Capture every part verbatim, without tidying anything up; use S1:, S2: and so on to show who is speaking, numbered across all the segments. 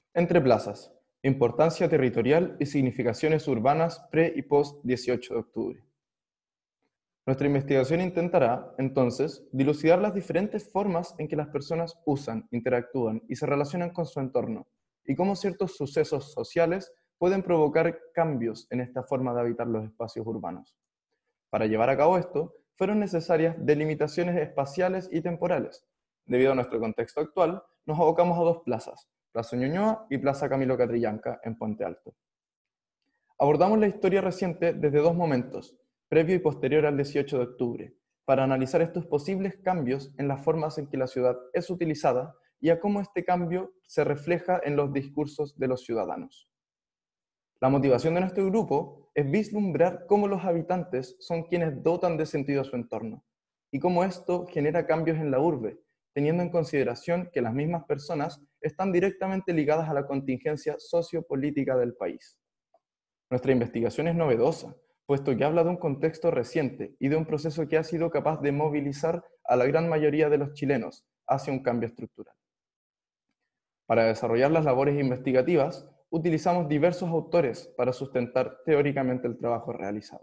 S1: Entre plazas, importancia territorial y significaciones urbanas pre y post dieciocho de octubre. Nuestra investigación intentará, entonces, dilucidar las diferentes formas en que las personas usan, interactúan y se relacionan con su entorno, y cómo ciertos sucesos sociales pueden provocar cambios en esta forma de habitar los espacios urbanos. Para llevar a cabo esto, fueron necesarias delimitaciones espaciales y temporales. Debido a nuestro contexto actual, nos abocamos a dos plazas, Plaza Ñuñoa y Plaza Camilo Catrillanca en Puente Alto. Abordamos la historia reciente desde dos momentos, previo y posterior al dieciocho de octubre, para analizar estos posibles cambios en las formas en que la ciudad es utilizada y a cómo este cambio se refleja en los discursos de los ciudadanos. La motivación de nuestro grupo es vislumbrar cómo los habitantes son quienes dotan de sentido a su entorno y cómo esto genera cambios en la urbe, teniendo en consideración que las mismas personas están directamente ligadas a la contingencia sociopolítica del país. Nuestra investigación es novedosa, puesto que habla de un contexto reciente y de un proceso que ha sido capaz de movilizar a la gran mayoría de los chilenos hacia un cambio estructural. Para desarrollar las labores investigativas, utilizamos diversos autores para sustentar teóricamente el trabajo realizado.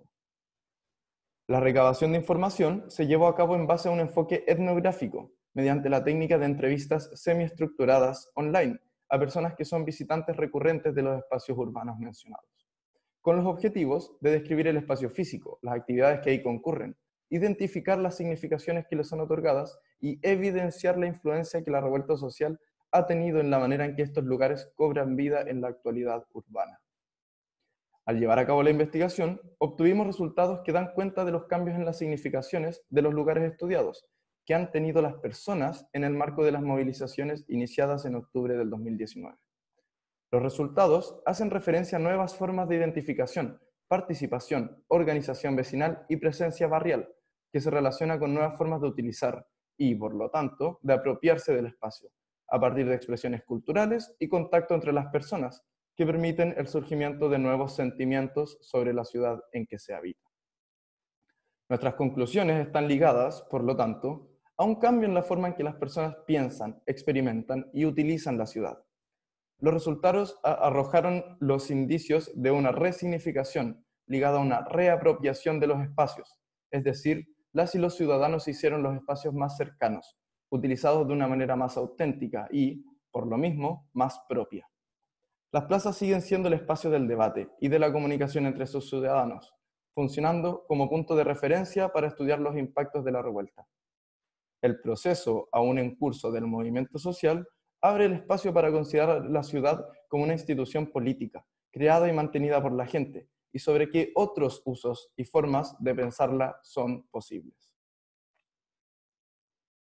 S1: La recabación de información se llevó a cabo en base a un enfoque etnográfico, mediante la técnica de entrevistas semiestructuradas online a personas que son visitantes recurrentes de los espacios urbanos mencionados, con los objetivos de describir el espacio físico, las actividades que ahí concurren, identificar las significaciones que les son otorgadas y evidenciar la influencia que la revuelta social ha tenido en la manera en que estos lugares cobran vida en la actualidad urbana. Al llevar a cabo la investigación, obtuvimos resultados que dan cuenta de los cambios en las significaciones de los lugares estudiados, que han tenido las personas en el marco de las movilizaciones iniciadas en octubre del dos mil diecinueve. Los resultados hacen referencia a nuevas formas de identificación, participación, organización vecinal y presencia barrial, que se relaciona con nuevas formas de utilizar y, por lo tanto, de apropiarse del espacio, a partir de expresiones culturales y contacto entre las personas, que permiten el surgimiento de nuevos sentimientos sobre la ciudad en que se habita. Nuestras conclusiones están ligadas, por lo tanto, a un cambio en la forma en que las personas piensan, experimentan y utilizan la ciudad. Los resultados arrojaron los indicios de una resignificación ligada a una reapropiación de los espacios, es decir, las y los ciudadanos hicieron los espacios más cercanos, utilizados de una manera más auténtica y, por lo mismo, más propia. Las plazas siguen siendo el espacio del debate y de la comunicación entre sus ciudadanos, funcionando como punto de referencia para estudiar los impactos de la revuelta. El proceso, aún en curso del movimiento social, abre el espacio para considerar la ciudad como una institución política, creada y mantenida por la gente, y sobre qué otros usos y formas de pensarla son posibles.